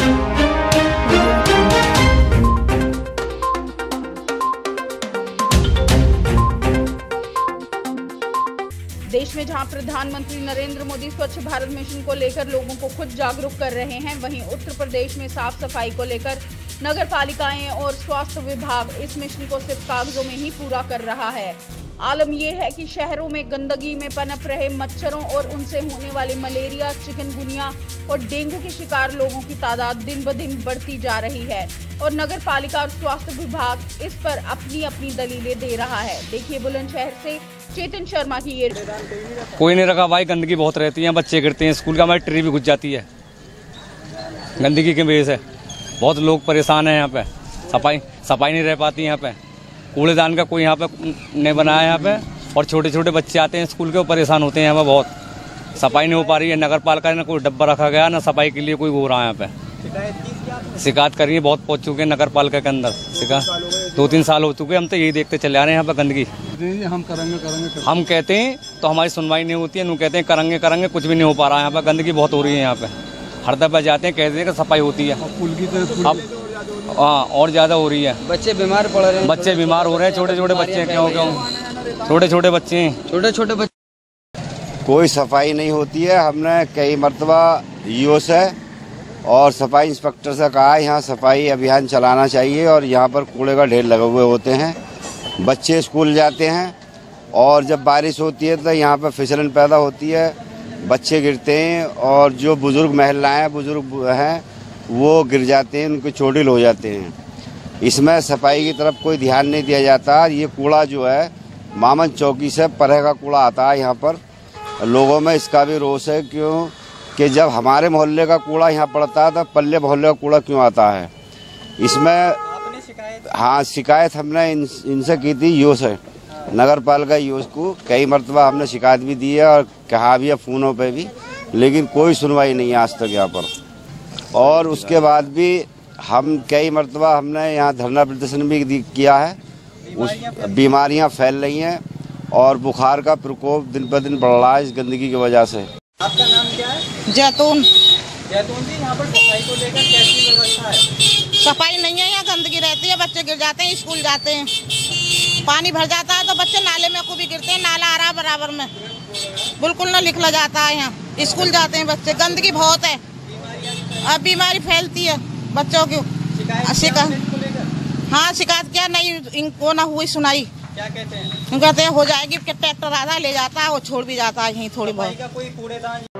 देश में जहां प्रधानमंत्री नरेंद्र मोदी स्वच्छ भारत मिशन को लेकर लोगों को खुद जागरूक कर रहे हैं, वहीं उत्तर प्रदेश में साफ सफाई को लेकर नगर पालिकाएं और स्वास्थ्य विभाग इस मिशन को सिर्फ कागजों में ही पूरा कर रहा है। आलम यह है कि शहरों में गंदगी में पनप रहे मच्छरों और उनसे होने वाले मलेरिया, चिकनगुनिया और डेंगू के शिकार लोगों की तादाद दिन ब दिन बढ़ती जा रही है और नगर पालिका और स्वास्थ्य विभाग इस पर अपनी अपनी दलीलें दे रहा है। देखिए बुलंदशहर से चेतन शर्मा की ये। कोई नहीं रखा भाई, गंदगी बहुत रहती है, बच्चे गिरते हैं, स्कूल का हमारी ट्री भी घुस जाती है गंदगी की वजह से। बहुत लोग परेशान हैं, यहाँ पे सफाई नहीं रह पाती यहाँ पे, कूड़ेदान का कोई यहाँ पे नहीं बनाया यहाँ पे, और छोटे छोटे बच्चे आते हैं स्कूल के, वो परेशान होते हैं यहाँ पे, बहुत सफाई नहीं हो पा रही है। नगर पालिका ने कोई डब्बा रखा गया ना सफाई के लिए कोई हो रहा है यहाँ पे। शिकायत करिए, बहुत पहुँच चुके हैं नगर पालिका के अंदर, शिकायत 2-3 साल हो चुके हैं, हम तो यही देखते चले आ रहे हैं यहाँ पे गंदगी। हम करेंगे हम कहते हैं तो हमारी सुनवाई नहीं होती है, कहते हैं करेंगे, कुछ भी नहीं हो पा रहा है यहाँ पे। गंदगी बहुत हो रही है यहाँ पे, हर दफा जाते हैं कहते हैं कि सफाई होती है, अब हाँ और ज़्यादा हो रही है। बच्चे बीमार पड़ रहे हैं, बच्चे बीमार हो रहे हैं, छोटे छोटे बच्चे हैं, क्यों छोटे छोटे बच्चे हैं, छोटे बच्चे। कोई सफाई नहीं होती है। हमने कई मरतबा ईओ से और सफाई इंस्पेक्टर से कहा है यहाँ सफाई अभियान चलाना चाहिए, और यहाँ पर कूड़े का ढेर लगे हुए होते हैं। बच्चे स्कूल जाते हैं और जब बारिश होती है तो यहाँ पर फिसलन पैदा होती है, बच्चे गिरते हैं, और जो बुज़ुर्ग महिलाएं बुज़ुर्ग हैं वो गिर जाते हैं, उनको चोटिल हो जाते हैं। इसमें सफाई की तरफ कोई ध्यान नहीं दिया जाता। ये कूड़ा जो है मामन चौकी से परे का कूड़ा आता है यहाँ पर, लोगों में इसका भी रोष है, क्यों कि जब हमारे मोहल्ले का कूड़ा यहाँ पड़ता है तो पल्ले मोहल्ले का कूड़ा क्यों आता है। इसमें हाँ शिकायत हमने इनसे की थी, ईओ से, नगर पालिका ईओ को कई मरतबा हमने शिकायत भी दी है और कहा भी है फ़ोनों पे भी, लेकिन कोई सुनवाई नहीं है आज तक यहाँ पर। और उसके बाद भी हम कई मरतबा हमने यहाँ धरना प्रदर्शन भी किया है। उस बीमारियाँ फैल रही हैं और बुखार का प्रकोप दिन पर दिन बढ़ रहा है इस गंदगी की वजह से। आपका नाम क्या है? जैतून जी, यहाँ पर सफाई को लेकर कैसी व्यवस्था है? सफाई नहीं है, यहाँ गंदगी रहती है, बच्चे गिर जाते हैं, स्कूल जाते हैं, पानी भर जाता है तो बच्चे नाले में को भी गिरते हैं, नाला आ रहा बराबर में, बिल्कुल ना लिखला जाता है। यहाँ स्कूल जाते हैं बच्चे, गंदगी बहुत है, अब बीमारी फैलती है बच्चों की। शिकायत हाँ शिकायत क्या नहीं, इनको ना हुई सुनाई। क्या कहते हैं? कहते हैं हो जाएगी, ट्रैक्टर आधा ले जाता है और छोड़ भी जाता है यहीं थोड़ी बहुत। कोई कूड़ेदान